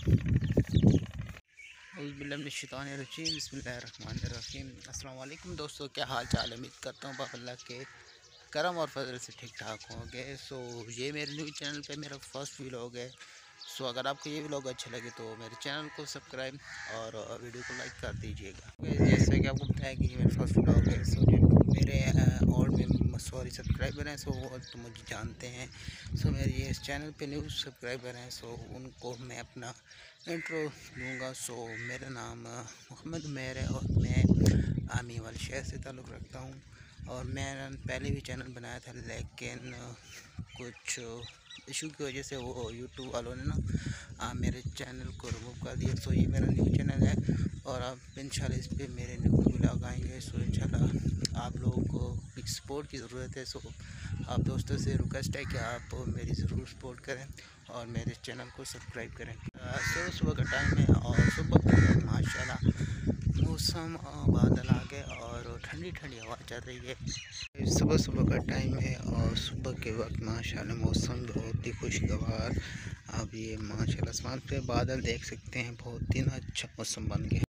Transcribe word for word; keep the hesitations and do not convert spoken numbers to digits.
औज़ुबिल्लाहिमिनश्शैतानिर्रजीम बिस्मिल्लाहिर्रहमानिर्रहीम। अस्सलाम वालेकुम दोस्तों, क्या हाल चाल है। उम्मीद करता हूँ आप अल्लाह के करम और फजल से ठीक ठाक होंगे। सो ये मेरे न्यू चैनल पे मेरा फर्स्ट व्लॉग है। सो अगर आपको ये व्लॉग अच्छा लगे तो मेरे चैनल को सब्सक्राइब और वीडियो को लाइक कर दीजिएगा। जैसे कि आपको बताया कि ये मेरा फर्स्ट व्लॉग है। सो जो मेरे और में सॉरी सब्सक्राइबर हैं सो वो तो मुझे जानते हैं। सो मेरे ये इस चैनल पे न्यू सब्सक्राइबर हैं सो उनको मैं अपना इंट्रो दूंगा। सो मेरा नाम मोहम्मद उमैर है और मैं आमी वाले शहर से ताल्लुक़ रखता हूँ। और मैंने पहले भी चैनल बनाया था, लेकिन कुछ इशू की वजह से वो यूट्यूब वालों ने ना मेरे चैनल को रिमूव कर दिया। सो ये मेरा न्यू चैनल है और आप इंशाल्लाह इस पर मेरे न्यू व्लॉग आएंगे। सो इंशाल्लाह आप लोगों को सपोर्ट की ज़रूरत है। सो आप दोस्तों से रिक्वेस्ट है कि आप मेरी ज़रूर सपोर्ट करें और मेरे चैनल को सब्सक्राइब करें। सो सुबह का टाइम है और सुबह के वक्त माशाल्लाह मौसम बादल आ गए और ठंडी ठंडी हवा चल रही है। सुबह सुबह का टाइम है और सुबह के वक्त माशाल्लाह मौसम बहुत ही खुशगवार। अब ये माशाल्लाह आसमान पे बादल देख सकते हैं, बहुत ही अच्छा मौसम बन गया।